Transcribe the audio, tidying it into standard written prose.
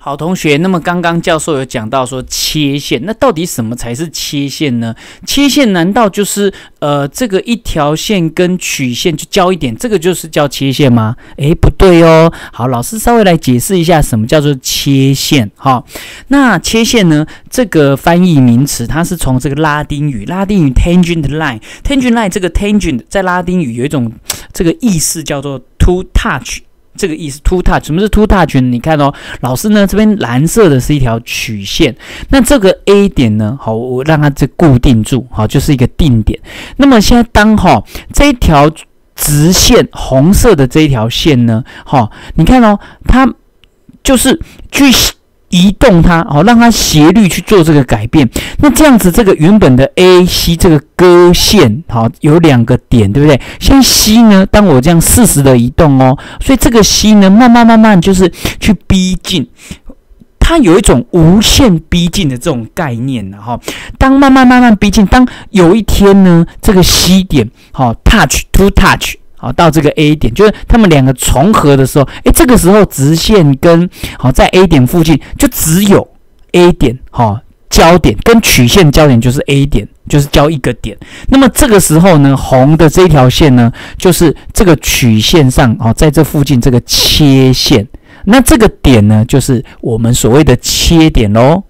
好，同学，那么刚刚教授有讲到说切线，那到底什么才是切线呢？切线难道就是这个一条线跟曲线就交一点，这个就是叫切线吗？不对哦。好，老师稍微来解释一下什么叫做切线。好，那切线呢，这个翻译名词它是从这个拉丁语 tangent line 这个 tangent 在拉丁语有一种这个意思叫做 to touch。这个意思 to touch， 什么是 to touch 呢？你看哦，老师呢这边蓝色的是一条曲线，那这个 A 点呢，好，我让它这固定住，好，就是一个定点。那么现在当这一条直线红色的这一条线呢，你看哦，它就是去移动它，让它斜率去做这个改变。那这样子，这个原本的 AC 这个割线，有2个点，对不对？现在 C 呢，当我这样40的移动哦，所以这个 C 呢，慢慢就是去逼近。它有一种无限逼近的这种概念当慢慢逼近，当有一天呢，这个 C 点to touch。到这个 A 点，就是他们2个重合的时候，这个时候直线跟在 A 点附近就只有 A 点交点，跟曲线交点就是 A 点，就是交一个点。那么这个时候呢，红的这一条线呢，就是这个曲线上在这附近这个切线。那这个点呢，就是我们所谓的切点咯。